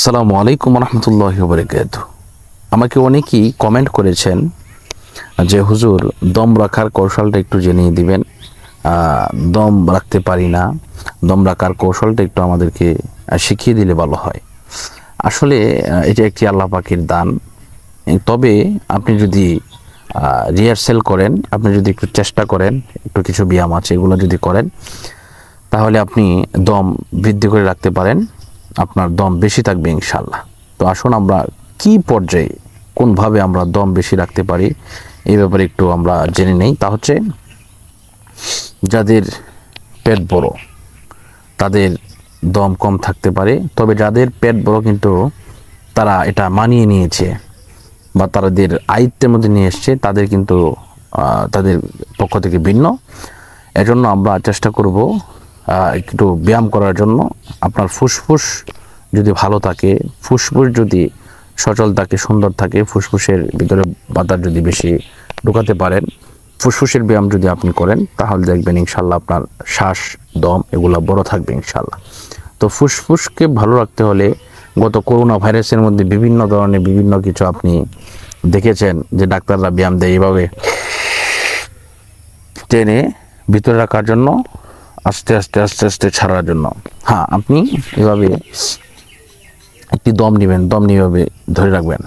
আসসালামু আলাইকুম রহমতুল্লাহি ওয়া বারাকাতুহু। আমাকে অনেকেই কমেন্ট করেছেন যে হুজুর দম রাখার কৌশলটা একটু জানিয়ে দিবেন। দম রাখতে পারি না, দম রাখার কৌশলটা একটু আমাদেরকে শিখিয়ে দিলে ভালো হয়। আসলে এটা একটি আল্লাহ পাকের দান। তবে আপনি যদি রিহার্সেল করেন, আপনি যদি একটু চেষ্টা করেন, একটু কিছু ব্যায়াম আছে এগুলো যদি করেন, তাহলে আপনি দম বৃদ্ধি করে রাখতে পারেন, আপনার দম বেশি থাকবে ইনশাল্লাহ। তো আসুন আমরা কি পর্যায়ে কোনভাবে আমরা দম বেশি রাখতে পারি এই ব্যাপারে একটু আমরা জেনে নেই। তা হচ্ছে যাদের পেট বড় তাদের দম কম থাকতে পারে, তবে যাদের পেট বড় কিন্তু তারা এটা মানিয়ে নিয়েছে বা তাদের আয়ত্তের মধ্যে নিয়ে এসছে, তাদের কিন্তু তাদের পক্ষ থেকে ভিন্ন। এজন্য আমরা চেষ্টা করব একটু ব্যায়াম করার জন্য। আপনার ফুসফুস যদি ভালো থাকে, ফুসফুস যদি সচল থাকে, সুন্দর থাকে, ফুসফুসের ভিতরে বাতাস যদি বেশি ঢোকাতে পারেন, ফুসফুসের ব্যায়াম যদি আপনি করেন, তাহলে দেখবেন ইনশাল্লাহ আপনার শ্বাস, দম এগুলো বড় থাকবে ইনশাল্লাহ। তো ফুসফুসকে ভালো রাখতে হলে গত করোনা ভাইরাসের মধ্যে বিভিন্ন ধরনের বিভিন্ন কিছু আপনি দেখেছেন যে ডাক্তাররা ব্যায়াম দেয় এভাবে টেনে ভিতরে রাখার জন্য, আস্তে আস্তে আস্তে আস্তে ছাড়ার জন্য। হ্যাঁ, আপনি এভাবে একটি দম নেবেন, দম নিয়ে এভাবে ধরে রাখবেন।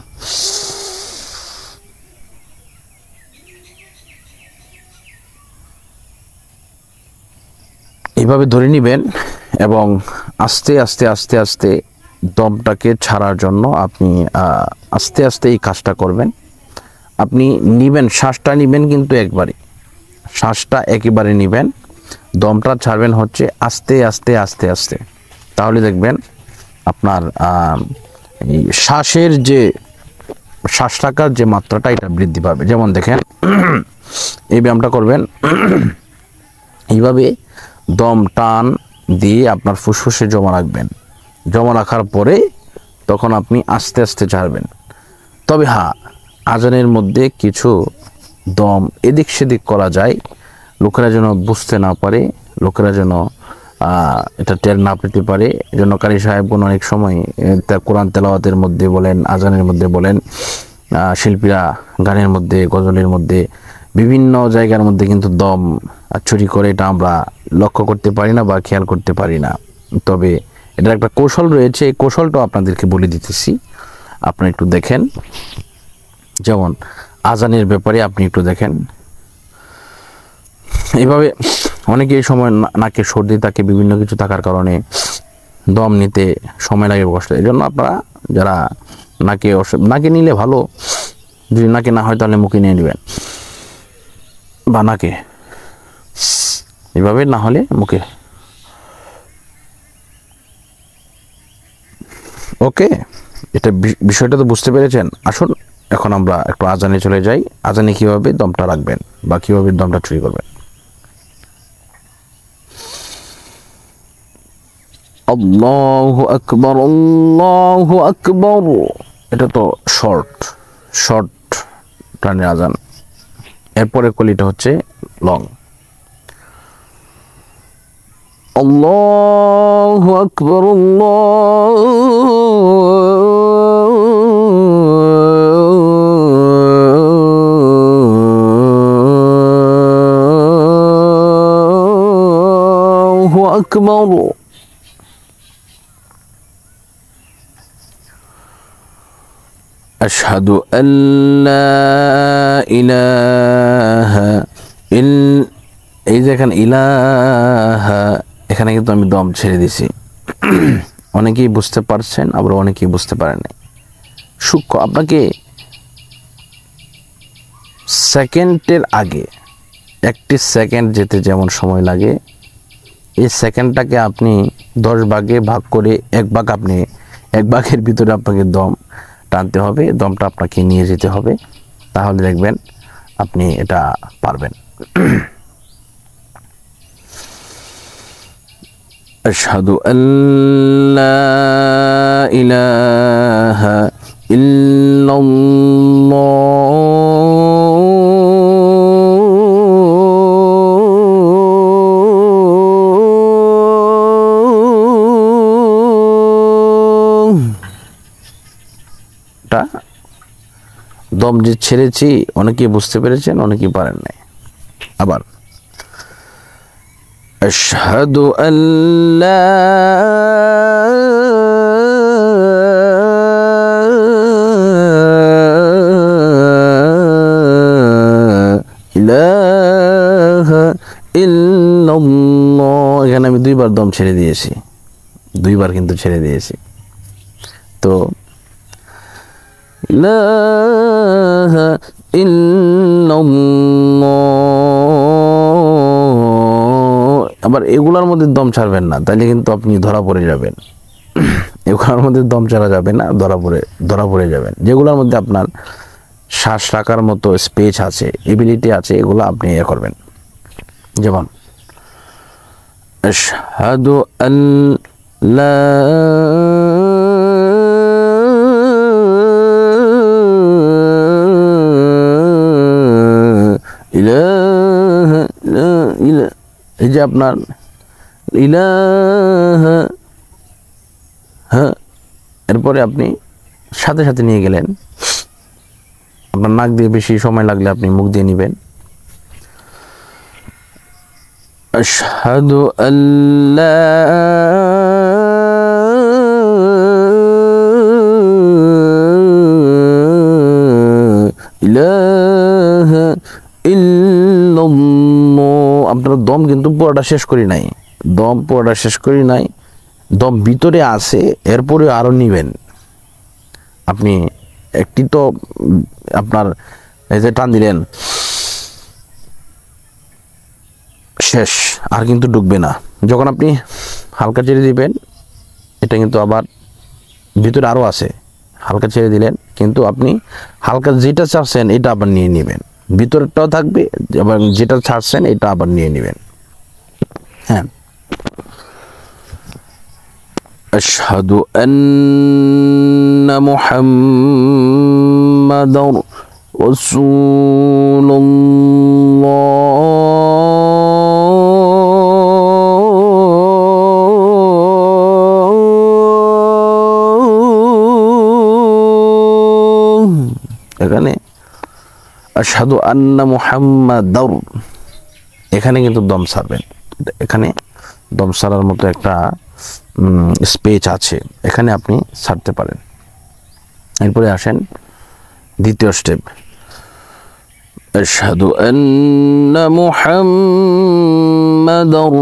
এইভাবে ধরে নেবেন এবং আস্তে আস্তে আস্তে আস্তে দমটাকে ছাড়ার জন্য আপনি আস্তে আস্তে এই কাজটা করবেন। আপনি নেবেন, শ্বাসটা নেবেন কিন্তু একবারে, শ্বাসটা একেবারে নেবেন, দমটা ছাড়বেন হচ্ছে আস্তে আস্তে আস্তে আস্তে। তাহলে দেখবেন আপনার এই শ্বাসের যে শ্বাস রাখার যে মাত্রাটা এটা বৃদ্ধি পাবে। যেমন দেখেন এই ব্যায়ামটা করবেন, এইভাবে দম টান দিয়ে আপনার ফুসফুসে জমা রাখবেন। জমা রাখার পরে তখন আপনি আস্তে আস্তে ছাড়বেন। তবে হ্যাঁ, আজানের মধ্যে কিছু দম এদিক সেদিক করা যায়, লোকেরা যেন বুঝতে না পারে, লোকেরা যেন এটা টের না পেতে পারে। এজন্য কারি সাহেবগণ অনেক সময় কোরআন তেলাওয়াতের মধ্যে বলেন, আজানের মধ্যে বলেন, শিল্পীরা গানের মধ্যে, গজলের মধ্যে, বিভিন্ন জায়গার মধ্যে কিন্তু দম চুরি করে, এটা আমরা লক্ষ্য করতে পারি না বা খেয়াল করতে পারি না। তবে এটার একটা কৌশল রয়েছে, এই কৌশলটাও আপনাদেরকে বলে দিতেছি, আপনারা একটু দেখেন। যেমন আজানের ব্যাপারে আপনি একটু দেখেন, এইভাবে অনেকে এই সময় নাকে সর্দি থাকে, বিভিন্ন কিছু থাকার কারণে দম নিতে সময় লাগে, কষ্ট। এই জন্য আপনারা যারা নাকে নিলে ভালো, যদি নাকে না হয় তাহলে মুখে নিয়ে নেবেন বা নাকে, এইভাবে না হলে মুখে। ওকে, এটা বিষয়টা তো বুঝতে পেরেছেন। আসুন এখন আমরা একটু আজানে চলে যাই। আজানে কিভাবে দমটা রাখবেন বা কিভাবে দমটা চুরি করবেন। আল্লাহু আকবার, আল্লাহু আকবার। এটা তো শর্ট টানের আজান। এরপরে কলিটা হচ্ছে লং। আল্লাহু আকবার, আল্লাহু আকবার। আশহাদু আল্লা ইলাহা এই যে এখানে ইলাহা, এখানে কিন্তু আমি দম ছেড়ে দিছি। অনেকেই বুঝতে পারছেন, আবার অনেকেই বুঝতে পারেন নাই। সূক্ষ্ম, আপনাকে সেকেন্ডের আগে একটি সেকেন্ড যেতে যেমন সময় লাগে, এই সেকেন্ডটাকে আপনি 10 ভাগে ভাগ করে এক ভাগের ভিতরে আপনাকে দম টানতে হবে, দমটা আপনাকে নিয়ে যেতে হবে, তাহলে দেখবেন আপনি এটা পারবেন। আশহাদু আল্লা ইলাহা ইল্লাল্লাহ একটা দম যে ছেড়েছি, অনেকেই বুঝতে পেরেছেন, অনেকেই পারেন নাই। আবার আশহাদু আল্লা ইলাহা ইল্লাল্লাহ, এখানে আমি 2 বার দম ছেড়ে দিয়েছি, 2 বার কিন্তু ছেড়ে দিয়েছি। তো ইলাহা ইল্লাল্লাহ, আবার এগুলার মধ্যে দম ছাড়বেন না, তাইলে কিন্তু আপনি ধরা পড়ে যাবেন। এগুলোর মধ্যে দম ছাড়া যাবে না, ধরা পড়ে যাবেন। যেগুলোর মধ্যে আপনার শ্বাস রাখার মতো স্পেস আছে, এবিলিটি আছে, এগুলো আপনি করবেন। যেমন আশহাদু আল্লা ইলাহা ইল্লাল্লাহ, এই যে আপনার ইলাহা, হ্যাঁ, এরপরে আপনি সাথে সাথে নিয়ে গেলেন। আপনার নাক দিয়ে বেশি সময় লাগলে আপনি মুখ দিয়ে নেবেন। আশহাদু আল্লা ইলাহা ইল্লাল্লাহ, আপনার দম কিন্তু পুরোটা শেষ করি নাই, দম ভিতরে আছে, এরপরে আরো নিবেন। আপনি একটি তো আপনার এই যে টান দিলেন, শেষ, আর কিন্তু ঢুকবে না। যখন আপনি হালকা ছেড়ে দিবেন, এটা কিন্তু আবার ভিতরে আরো আছে, হালকা ছেড়ে দিলেন, কিন্তু আপনি হালকা যেটা ছাড়ছেন এটা আবার নিয়ে নেবেন, ভিতরটাও থাকবে, আবার যেটা ছাড়ছেন এটা আবার নিয়ে নেবেন। হ্যাঁ, আশহাদু আন্না মুহাম্মাদার রাসূলুল্লাহ, এখানে আশহাদু আন্না মুহাম্মাদার, এখানে কিন্তু দম ছাড়বেন, এখানে দম ছাড়ার মতো একটা স্পেস আছে, এখানে আপনি ছাড়তে পারেন। এরপরে আসেন দ্বিতীয় স্টেপ, আশহাদু আন্না মুহাম্মাদার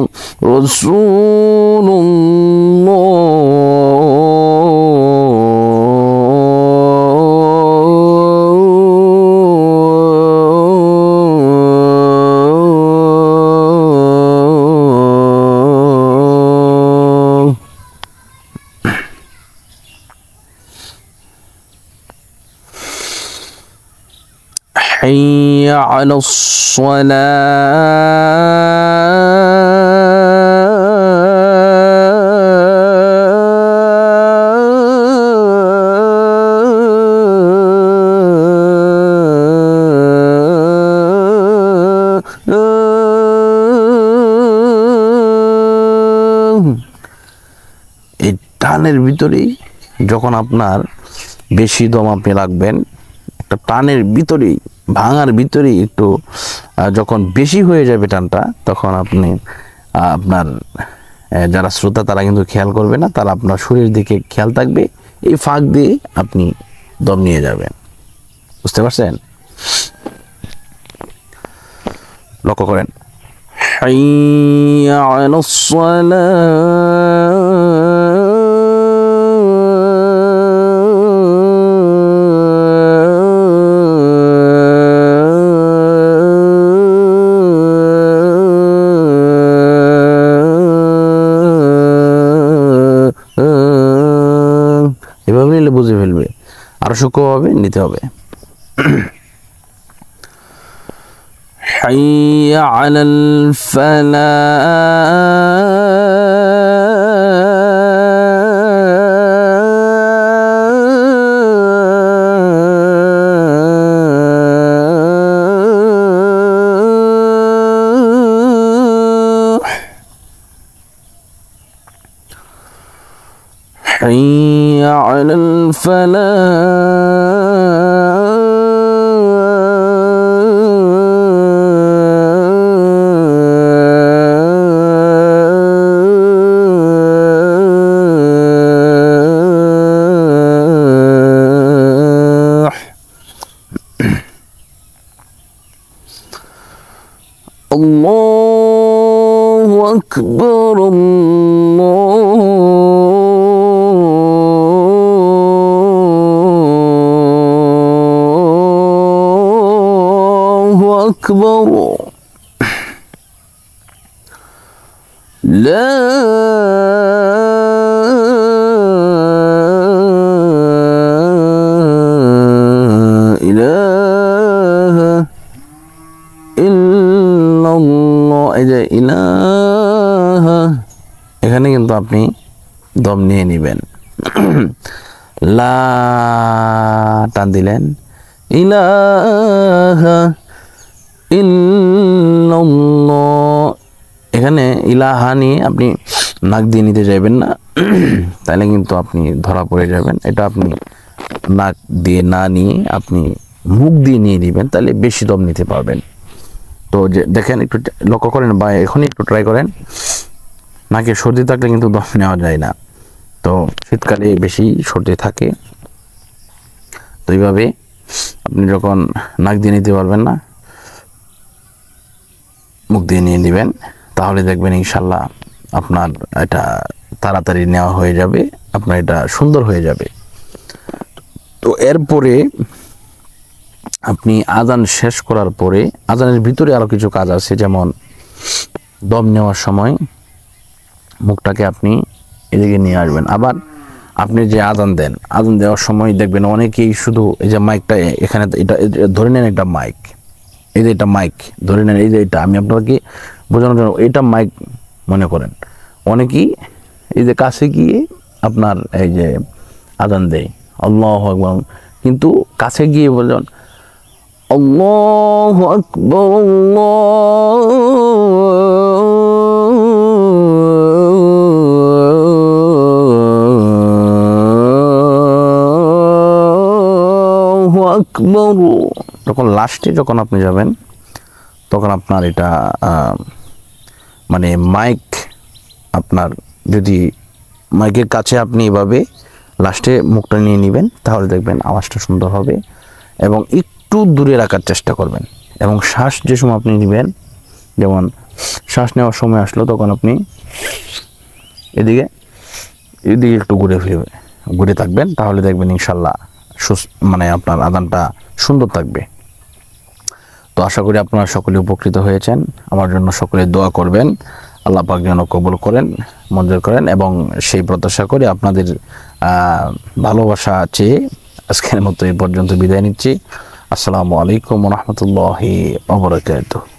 حي على الصلاة। এই টানের ভিতরেই যখন আপনার বেশি দম আপনি রাখবেন, একটা টানের ভিতরেই, ভাঙার ভিতরেই একটু যখন বেশি হয়ে যাবে টানটা, তখন আপনি আপনার যারা শ্রোতা তারা কিন্তু খেয়াল করবে না, তারা আপনার শরীরের দিকে খেয়াল থাকবে, এই ফাঁক দিয়ে আপনি দম নিয়ে যাবেন। বুঝতে পারছেন? লক্ষ্য করেন, হাইয়া আলাস সালাহ, এভাবে নিলে বুঝে ফেলবে, আরো সূক্ষ্মভাবে নিতে হবে। হাইয়া আলাল ফালাহ, حي على الفلاح. الله أكبر الله أكبر لا إله ইল্লাল্লাহ। এই যে ইলাহা, এখানে কিন্তু আপনি দম নিয়ে নেবেন, লা টান দিলেন, ইলাহা ইল্লাল্লাহ। এখানে ইলাহা নিয়ে আপনি নাক দিয়ে নিতে যাবেন না, তাহলে কিন্তু আপনি ধরা পড়ে যাবেন। এটা আপনি নাক দিয়ে না নিয়ে আপনি মুখ দিয়ে নিয়ে নেবেন, তাহলে বেশি দম নিতে পারবেন। তো যে দেখেন, একটু লক্ষ্য করেন বা এখনই একটু ট্রাই করেন। নাকে সর্দি থাকলে কিন্তু দম নেওয়া যায় না, তো শীতকালে বেশি সর্দি থাকে। তো এইভাবে আপনি যখন নাক দিয়ে নিতে পারবেন না, মুখ দিয়ে নিয়ে নেবেন, তাহলে দেখবেন ইনশাল্লাহ আপনার এটা তাড়াতাড়ি নেওয়া হয়ে যাবে, আপনার এটা সুন্দর হয়ে যাবে। তো এরপরে আপনি আজান শেষ করার পরে, আজানের ভিতরে আরো কিছু কাজ আছে, যেমন দম নেওয়ার সময় মুখটাকে আপনি এদিকে নিয়ে আসবেন। আবার আপনি যে আজান দেন, আজান দেওয়ার সময় দেখবেন অনেকেই শুধু এই যে মাইকটা এখানে, এটা ধরে নেন একটা মাইক, এই যে এটা মাইক ধরে নেন, এই যে এটা আমি আপনাকে বোঝানোর জন্য এটা মাইক মনে করেন। অনেকেই এই যে কাছে গিয়ে আপনার এই যে আজান দেয় আল্লাহু আকবার, কিন্তু কাছে গিয়ে বলেন আল্লাহু আকবার আল্লাহু আকবার। যখন লাস্টে যখন আপনি যাবেন, তখন আপনার এটা মানে মাইক, আপনার যদি মাইকের কাছে আপনি এভাবে লাস্টে মুখটা নিয়ে নেবেন, তাহলে দেখবেন আওয়াজটা সুন্দর হবে। এবং একটু দূরে রাখার চেষ্টা করবেন। এবং শ্বাস যে সময় আপনি নেবেন, যেমন শ্বাস নেওয়ার সময় আসলো, তখন আপনি এদিকে একটু ঘুরে থাকবেন, তাহলে দেখবেন ইনশাল্লাহ মানে আপনার আজানটা সুন্দর থাকবে। তো আশা করি আপনারা সকলে উপকৃত হয়েছেন। আমার জন্য সকলে দোয়া করবেন, আল্লাহ পাক যেন কবুল করেন, মঞ্জুর করেন, এবং সেই প্রত্যাশা করে আপনাদের ভালোবাসা চেয়ে আজকের মতো এই পর্যন্ত বিদায় নিচ্ছি। আসসালামু আলাইকুম ওয়া রাহমাতুল্লাহি ওয়া বারাকাতুহু।